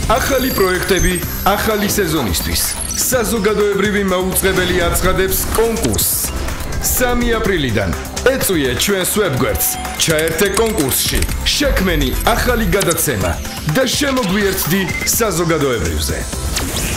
ახალი პროექტები ახალი სეზონისთვის. საზოგადოებრივი მაუწყებელი აცხადებს კონკურსს. 3 აპრილიდან ეწვია ჩვენს ვებგვერდს, ჩაერთე კონკურსში, შექმენი ახალი გადაცემა და შემოგვიერთდი საზოგადოებრივზე.